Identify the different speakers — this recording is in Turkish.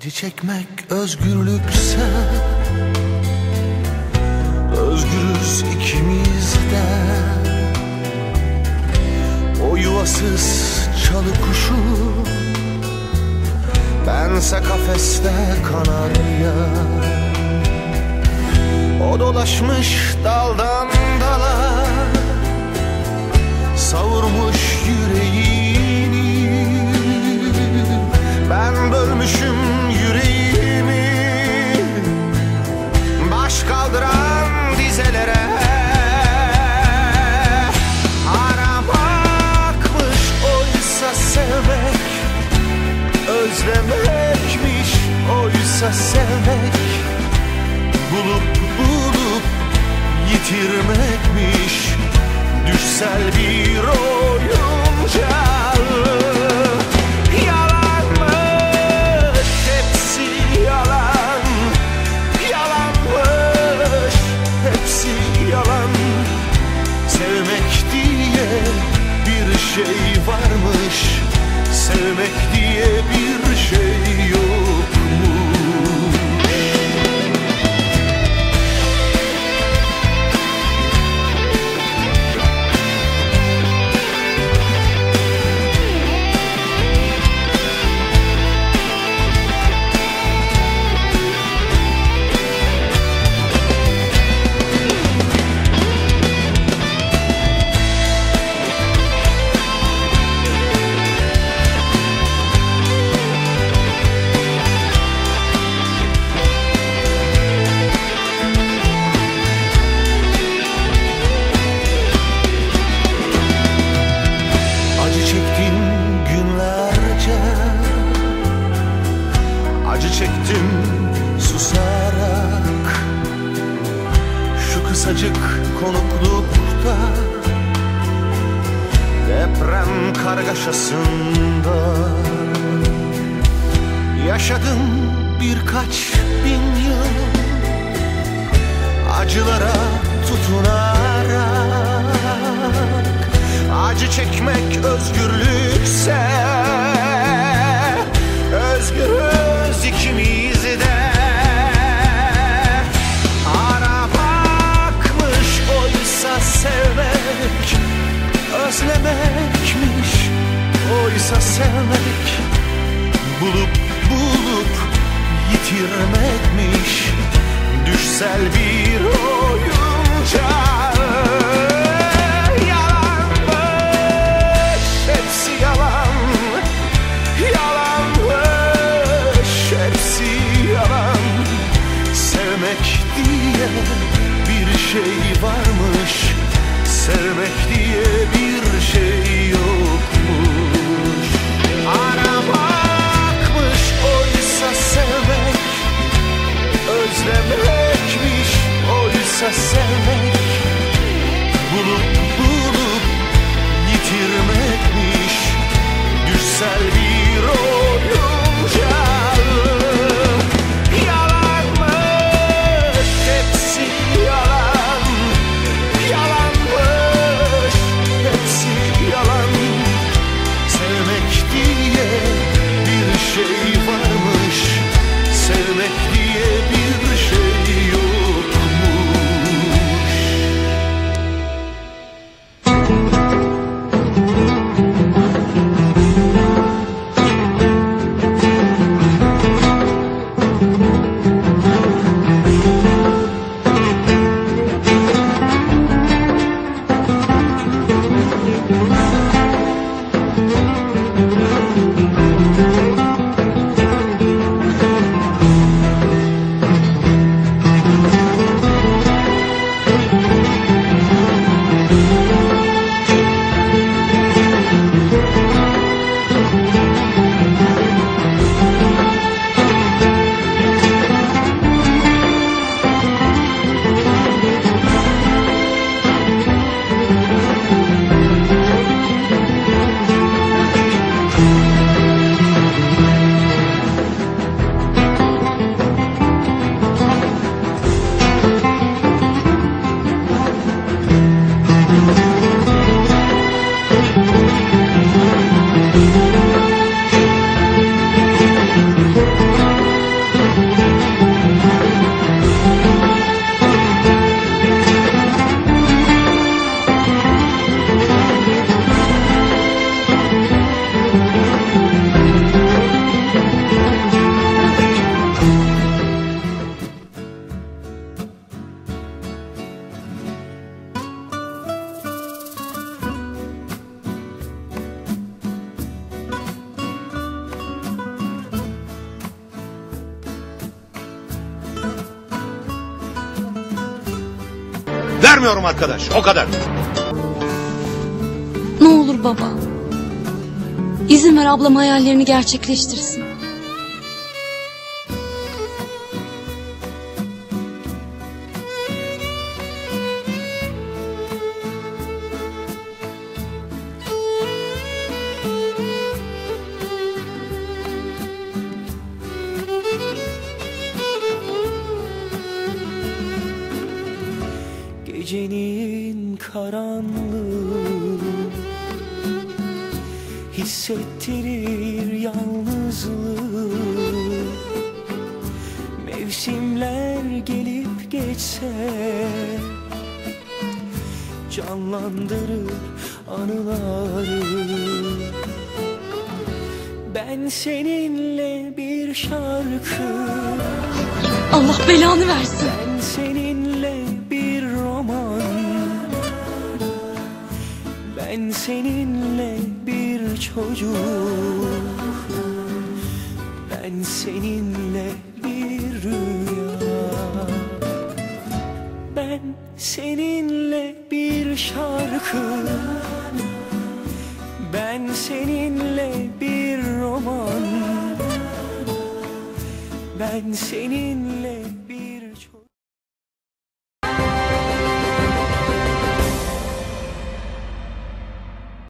Speaker 1: Acı çekmek özgürlükse, özgürüz ikimiz de. O yuvasız çalı kuşu, bense kafeste kanarya. O dolaşmış daldan dala, savurmuş yüreğini. Ben bölmüşüm yüreğimi, baş kaldıran dizelere. Aramakmış oysa sevmek, özlemekmiş oysa sevmek. Bulup bulup yitirmekmiş düşsel bir oyuncak. Yalanmış hepsi yalan, yalanmış hepsi yalan. Sevmek diye bir şey varmış, sevmek diye bir şey yokmuş. Acı çektim susarak, şu kısacık konuklukta, deprem kargaşasında. Yaşadım birkaç bin yıl acılara tutunarak. Acı çekmek özgürlükse, özgürüz ikimiz de. Aramakmış oysa sevmek, özlemekmiş oysa sevmek. Bulup bulup yitirmekmiş düşsel bir oyuncak. Yalanmış hepsi yalan, yalanmış hepsi yalan. Sevmek diye bir şey varmış, sevmek diye bir şey yokmuş. Aramakmış oysa sevmek, özlemekmiş oysa sevmek. Bulup bulup yitirmekmiş düşsel bir oyuncak. Yalanmış hepsi yalan, yalanmış hepsi yalan. Sevmek diye bir şey varmış, sevmek diye bir şey yokmuş.
Speaker 2: Vermiyorum arkadaş, o kadar.
Speaker 3: Ne olur baba. İzin ver ablam hayallerini gerçekleştirsin.
Speaker 1: Gecenin karanlığı hissettirir yalnızlığı. Mevsimler gelip geçse canlandırır anıları. Ben seninle bir şarkı,
Speaker 3: Allah belanı versin.
Speaker 1: ben seninle bir roman, ben seninle bir çocuk, ben seninle bir rüya, ben seninle bir şarkı, ben seninle bir roman, ben seninle